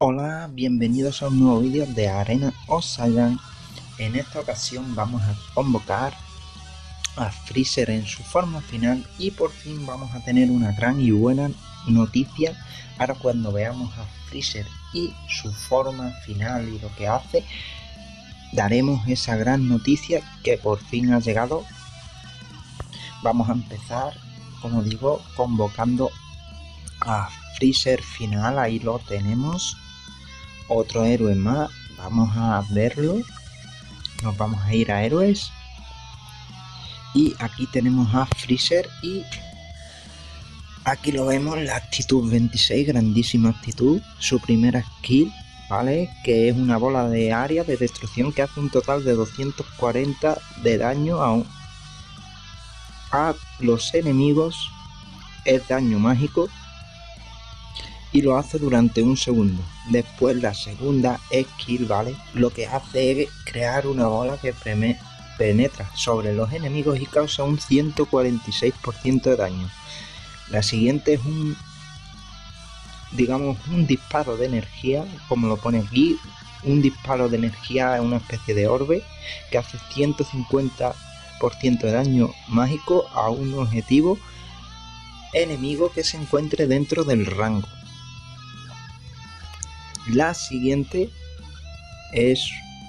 Hola, bienvenidos a un nuevo vídeo de Arena of Silent. En esta ocasión vamos a convocar a Freezer en su forma final y por fin vamos a tener una gran y buena noticia. Ahora cuando veamos a Freezer y su forma final y lo que hace, daremos esa gran noticia que por fin ha llegado. Vamos a empezar, como digo, convocando a Freezer final. Ahí lo tenemos. Otro héroe más, vamos a verlo. Nos vamos a ir a héroes y aquí tenemos a Freezer y aquí lo vemos, la actitud 26, grandísima actitud, su primera skill, vale, que es una bola de área de destrucción que hace un total de 240 de daño a los enemigos, es daño mágico y lo hace durante un segundo. Después la segunda skill, vale, lo que hace es crear una bola que penetra sobre los enemigos y causa un 146% de daño. La siguiente es un disparo de energía, como lo pone aquí, un disparo de energía en una especie de orbe que hace 150% de daño mágico a un objetivo enemigo que se encuentre dentro del rango. La siguiente es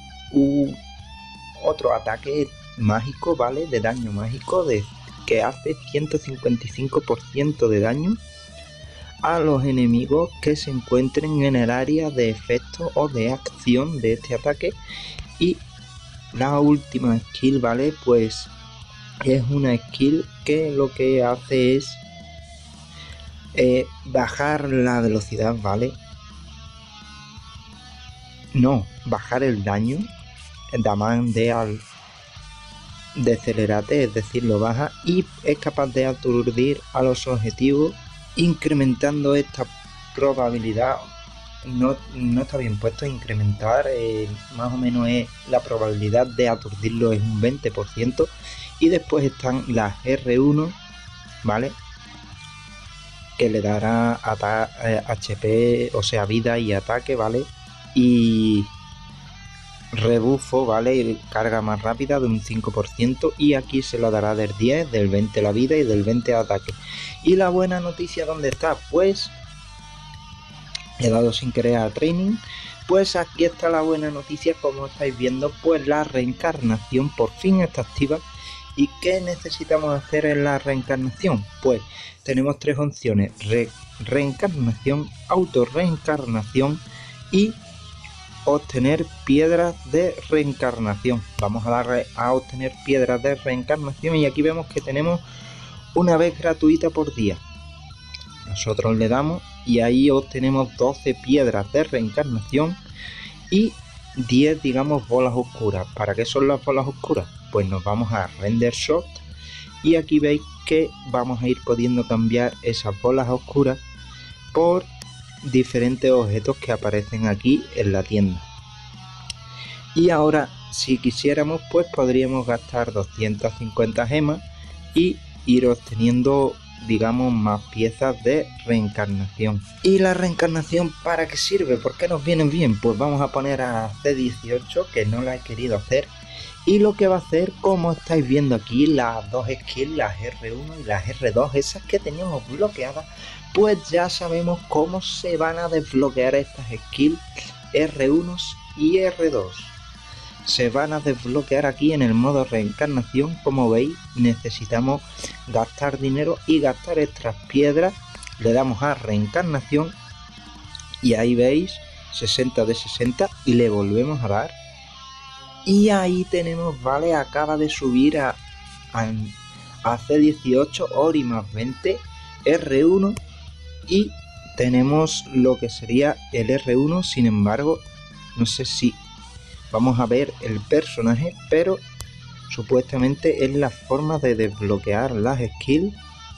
otro ataque mágico, vale, de daño mágico que hace 155% de daño a los enemigos que se encuentren en el área de efecto o de acción de este ataque. Y la última skill, vale, pues es una skill que lo que hace es bajar la velocidad, vale, no, bajar el daño, el damage de Celerate, es decir, lo baja y es capaz de aturdir a los objetivos, incrementando esta probabilidad. No está bien puesto, incrementar, más o menos es la probabilidad de aturdirlo es un 20%. Y después están las R1, vale, que le dará HP, o sea, vida y ataque, vale, y rebufo, vale, carga más rápida de un 5%, y aquí se lo dará del 10, del 20 la vida y del 20 ataque. Y la buena noticia, ¿dónde está? Pues he dado sin querer a training. Pues aquí está la buena noticia, como estáis viendo, pues la reencarnación por fin está activa. ¿Y qué necesitamos hacer en la reencarnación? Pues tenemos tres opciones: reencarnación, auto reencarnación y obtener piedras de reencarnación. Vamos a darle a obtener piedras de reencarnación y aquí vemos que tenemos una vez gratuita por día. Nosotros le damos y ahí obtenemos 12 piedras de reencarnación y 10, digamos, bolas oscuras. ¿Para qué son las bolas oscuras? Pues nos vamos a Render Shop y aquí veis que vamos a ir pudiendo cambiar esas bolas oscuras por diferentes objetos que aparecen aquí en la tienda. Y ahora, si quisiéramos, pues podríamos gastar 250 gemas y ir obteniendo, digamos, más piezas de reencarnación. ¿Y la reencarnación para qué sirve? ¿Por qué nos vienen bien? Pues vamos a poner a C18, que no la he querido hacer, y lo que va a hacer, como estáis viendo aquí, las dos skills, las R1 y las R2, esas que teníamos bloqueadas, pues ya sabemos cómo se van a desbloquear estas skills R1 y R2. Se van a desbloquear aquí en el modo reencarnación. Como veis, necesitamos gastar dinero y gastar estas piedras. Le damos a reencarnación y ahí veis 60 de 60 y le volvemos a dar. Y ahí tenemos, vale, acaba de subir a C18 Ori más 20 R1 y tenemos lo que sería el R1. Sin embargo, no sé si vamos a ver el personaje, pero supuestamente es la forma de desbloquear las skills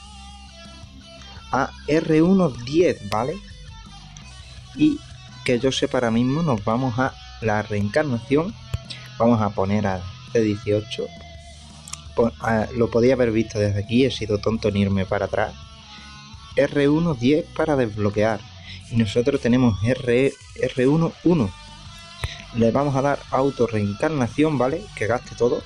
a R1 10, ¿vale? Y que yo sepa, ahora mismo nos vamos a la reencarnación. Vamos a poner a C18. Lo podía haber visto desde aquí, he sido tonto en irme para atrás. R1 10 para desbloquear. y nosotros tenemos R1, 1. Le vamos a dar auto reencarnación, ¿vale? Que gaste todo.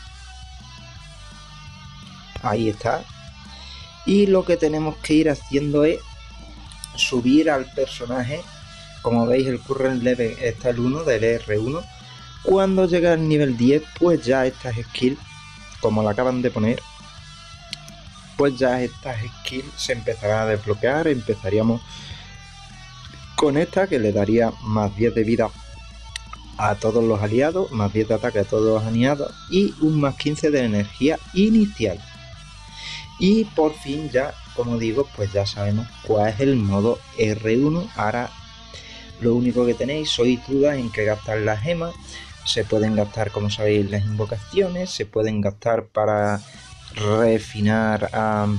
Ahí está. Y lo que tenemos que ir haciendo es subir al personaje. Como veis, el current level está el 1 del R1. Cuando llegue al nivel 10, pues ya estas skills, como la acaban de poner, pues ya estas skills se empezarán a desbloquear. Empezaríamos con esta, que le daría más 10 de vida a todos los aliados, más 10 de ataque a todos los aliados y un más 15 de energía inicial. Y por fin ya, como digo, pues ya sabemos cuál es el modo R1. Ahora lo único que tenéis, sois dudas en qué gastar las gemas. Se pueden gastar, como sabéis, las invocaciones, se pueden gastar para refinar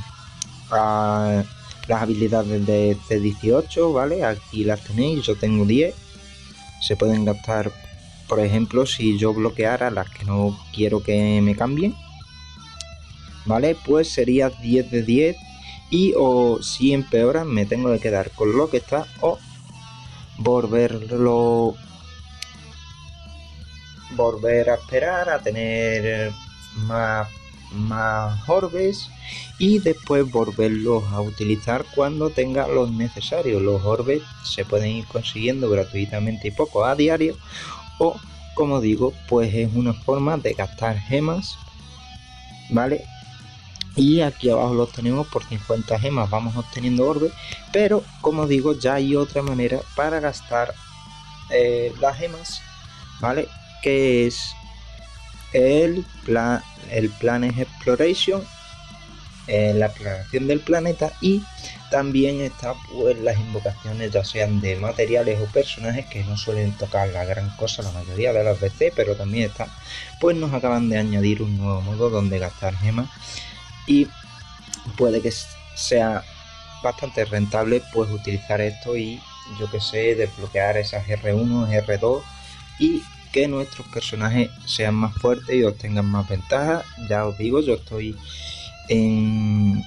a las habilidades de C18, ¿vale? Aquí las tenéis, yo tengo 10. Se pueden gastar, por ejemplo, si yo bloqueara las que no quiero que me cambien, ¿vale? Pues sería 10 de 10. Y o si empeoran, me tengo que quedar con lo que está o volver a esperar a tener más orbes y después volverlos a utilizar cuando tenga los necesarios. Los orbes se pueden ir consiguiendo gratuitamente y poco a diario, o como digo, pues es una forma de gastar gemas, ¿vale? Y aquí abajo los tenemos, por 50 gemas vamos obteniendo orbes, pero como digo, ya hay otra manera para gastar las gemas, ¿vale? Que es el Planet Exploration, la exploración del planeta, y también está pues las invocaciones, ya sean de materiales o personajes, que no suelen tocar la gran cosa la mayoría de las veces, pero también está, pues nos acaban de añadir un nuevo modo donde gastar gemas y puede que sea bastante rentable pues utilizar esto y yo que sé, desbloquear esas R1, R2 y que nuestros personajes sean más fuertes y obtengan más ventajas. Ya os digo, yo estoy en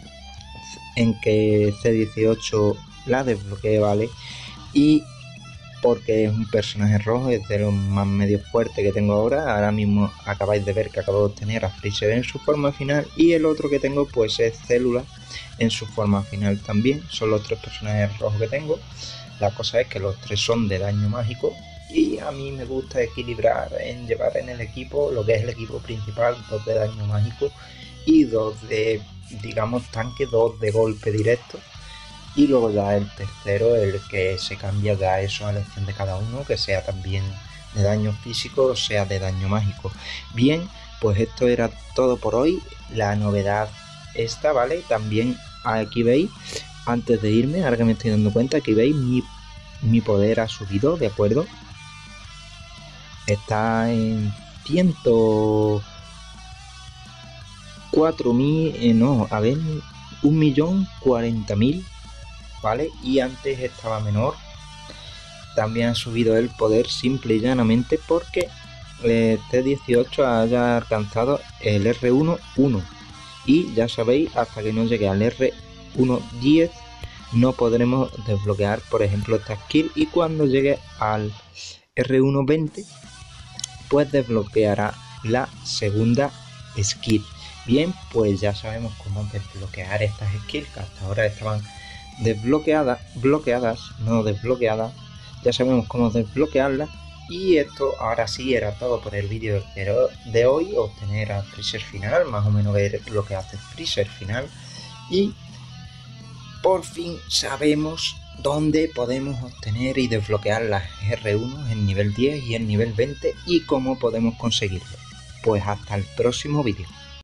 que C18 la desbloqueé, ¿vale? Y porque es un personaje rojo, es de los más medio fuertes que tengo ahora. Ahora mismo acabáis de ver que acabo de obtener a Freezer en su forma final, y el otro que tengo pues es Célula en su forma final también. Son los 3 personajes rojos que tengo. La cosa es que los 3 son de daño mágico y a mí me gusta equilibrar en llevar en el equipo, lo que es el equipo principal, 2 de daño mágico y 2 de, digamos, tanque, 2 de golpe directo. Y luego ya el tercero, el que se cambia ya eso a elección de cada uno, que sea también de daño físico o sea de daño mágico. Bien, pues esto era todo por hoy. La novedad esta, ¿vale? También aquí veis, antes de irme, ahora que me estoy dando cuenta, aquí veis mi poder ha subido, ¿de acuerdo? Está en 104.000, no, a ver, 1.040.000, ¿vale? Y antes estaba menor. También ha subido el poder simple y llanamente porque T18 haya alcanzado el R1, 1. Y ya sabéis, hasta que no llegue al R1, 10 no podremos desbloquear, por ejemplo, esta skill, y cuando llegue al R1, 20 pues desbloqueará la segunda skill. Bien, pues ya sabemos cómo desbloquear estas skills que hasta ahora estaban no desbloqueadas. Ya sabemos cómo desbloquearlas, y esto ahora sí era todo por el vídeo de hoy. Obtener a Freezer final, más o menos ver lo que hace Freezer final, y por fin sabemos dónde podemos obtener y desbloquear las R1 en nivel 10 y en nivel 20 y cómo podemos conseguirlo. Pues hasta el próximo vídeo.